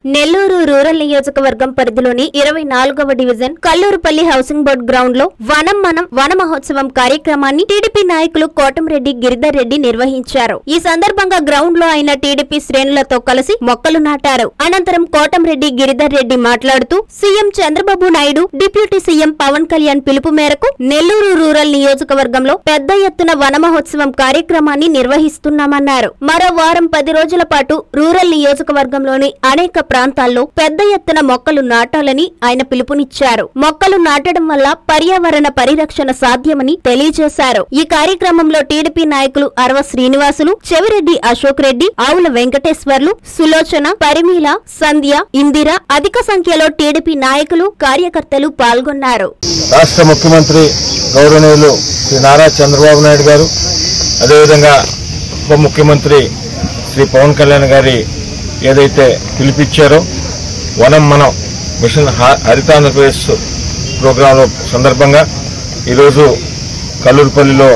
Nellore rural నియోజకవర్గం పరిధిలోని 24వ division Kallurupalli housing board ground లో వనం మనం వన మహోత్సవం కార్యక్రమాన్ని టీడీపీ నాయకులు కోటంరెడ్డి గిరిధర్ రెడ్డి నిర్వహించారు. ఈ సందర్భంగా గ్రౌండ్ లో ఆయన టీడీపీ శ్రేణులతో కలిసి మొక్కలు నాటారు. అనంతరం కోటంరెడ్డి గిరిధర్ రెడ్డి మాట్లాడుతూ CM Chandrababu Naidu, deputy CM Pawan Kalyan పిలుపు మేరకు నెల్లూరు రూరల్ నియోజకవర్గంలో పెద్ద ఎత్తున వన మహోత్సవం కార్యక్రమాన్ని నిర్వహిస్తున్నామన్నారు. మరో వారం 10 రోజుల పాటు రూరల్ నియోజకవర్గంలోని అనేక ప్రాంతాల్లో పెద్ద ఎత్తున మొక్కలు నాటాలని ఆయన పిలుపునిచ్చారు. మొక్కలు నాటడం వల్ల పర్యావరణ పరిరక్షణ సాధ్యమని తెలియజేశారు. ఈ కార్యక్రమంలో టీడీపీ నాయకులు అరవ శ్రీనివాసులు, చెవిరెడ్డి అశోక్ రెడ్డి, ఆవుల వెంకటేశ్వర్లు, సులోచన, పరిమీల, సంధ్య, ఇందిర, అధిక సంఖ్యలో టీడీపీ నాయకులు, కార్యకర్తలు పాల్గొన్నారు. రాష్ట్ర ముఖ్యమంత్రి గౌరవనీయులు శ్రీ నారా చంద్రబాబు నాయుడు గారు, అదేవిధంగా ఉప ముఖ్యమంత్రి శ్రీ పవన్ కళ్యాణ్ గారి ఏదైతే పిలిపించారో వనం మనం మిషన్ హరితాంధ్రప్రదేశ్ ప్రోగ్రాం సందర్భంగా ఈరోజు కల్లూరుపల్లిలో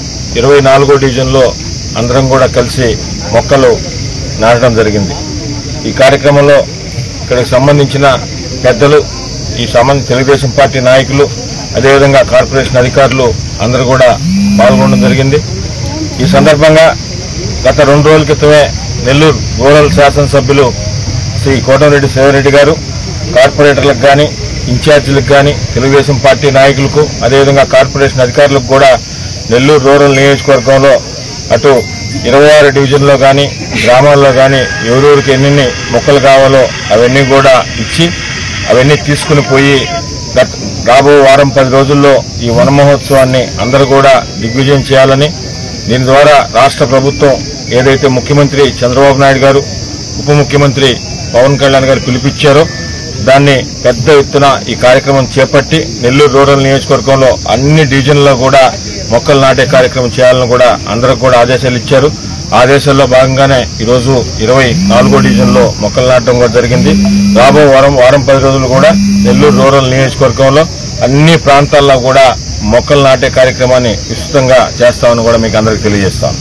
24వ డివిజన్లో అందరం కూడా కలిసి మొక్కలు నాటడం జరిగింది. ఈ కార్యక్రమంలో ఇక్కడికి సంబంధించిన పెద్దలు, ఈ తెలుగుదేశం పార్టీ నాయకులు, అదేవిధంగా కార్పొరేషన్ అధికారులు అందరూ కూడా పాల్గొనడం జరిగింది. ఈ సందర్భంగా గత 2 రోజుల క్రితమే నెల్లూరు రూరల్ శాసనసభ్యులు శ్రీ కోటంరెడ్డి శివరెడ్డి గారు కార్పొరేటర్లకు కానీ, ఇన్ఛార్జీలకు కానీ, తెలుగుదేశం పార్టీ నాయకులకు, అదేవిధంగా కార్పొరేషన్ అధికారులకు కూడా నెల్లూరు రూరల్ నియోజకవర్గంలో అటు 26 డివిజన్లో కానీ, గ్రామాల్లో కానీ ఎవరెవరికి ఎన్ని మొక్కలు కావాలో అవన్నీ కూడా ఇచ్చి అవన్నీ తీసుకుని పోయి రాబో వారం 10 రోజుల్లో ఈ వన మహోత్సవాన్ని అందరూ కూడా దిగ్విజయం చేయాలని, దీని ద్వారా రాష్ట్ర ప్రభుత్వం ఏదైతే ముఖ్యమంత్రి చంద్రబాబు నాయుడు గారు, ఉప ముఖ్యమంత్రి పవన్ కళ్యాణ్ గారు పిలిపించారో దాన్ని పెద్ద ఎత్తున ఈ కార్యక్రమం చేపట్టి నెల్లూరు రూరల్ నియోజకవర్గంలో అన్ని డివిజన్లలో కూడా మొక్కలు నాటే కార్యక్రమం చేయాలని కూడా అందరూ కూడా ఆదేశాలు ఇచ్చారు. ఆదేశాల్లో భాగంగానే ఈరోజు 24వ డివిజన్లో మొక్కలు నాటడం కూడా జరిగింది. రాబో వారం 10 రోజులు కూడా నెల్లూరు రూరల్ నియోజకవర్గంలో అన్ని ప్రాంతాల్లో కూడా మొక్కలు నాటే కార్యక్రమాన్ని విస్తృతంగా చేస్తామని కూడా మీకు అందరికీ తెలియజేస్తాను.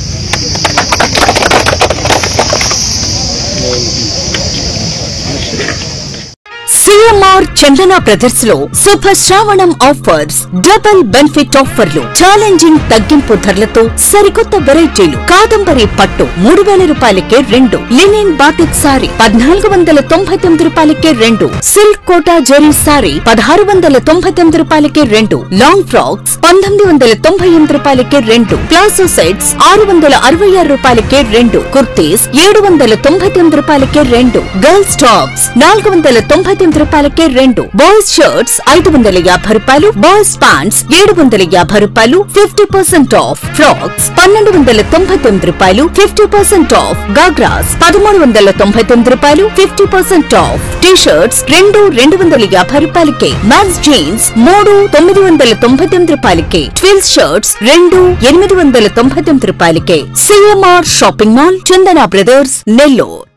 సిఎంఆర్ చందన బ్రదర్స్ లో శుభ శ్రావణం ఆఫర్స్, డబుల్ బెనిఫిట్ ఆఫర్లు, ఛాలెంజింగ్ తగ్గింపు ధరలతో సరికొత్త వెరైటీలు. కాదంబరి పట్టు 3000 రూపాయలకే 2, లినిన్ బాటిక్ సారీ 1499 రూపాయలకే 2, సిల్క్ కోటా జెరీ సారీ 1699 రూపాయలకే 2, లాంగ్ ఫ్రాక్స్ 1998 రూపాయలకే 2, ప్లాజో సెట్స్ 666 రూపాయలకే 2, కుర్తీస్ 799 రూపాయలకే 2, గర్ల్స్ టాప్స్ 499 రూపాయలకే 2, బాయ్స్ షర్ట్స్ 550 రూపాయలు, బాయ్స్ ప్యాంట్స్ 750 రూపాయలు 50% ఆఫ్, ఫ్రాక్స్ 1299 రూపాయలు 50% ఆఫ్, గాగ్రాస్ 1399 రూపాయలు 50% ఆఫ్, టీ షర్ట్స్ 250 రూపాయలకే, మ్యాన్స్ జీన్స్ 999 రూపాయలకే, ట్విల్స్ షర్ట్స్ 899 రూపాయలకే. CMR shopping mall, Chandana brothers, Nellore.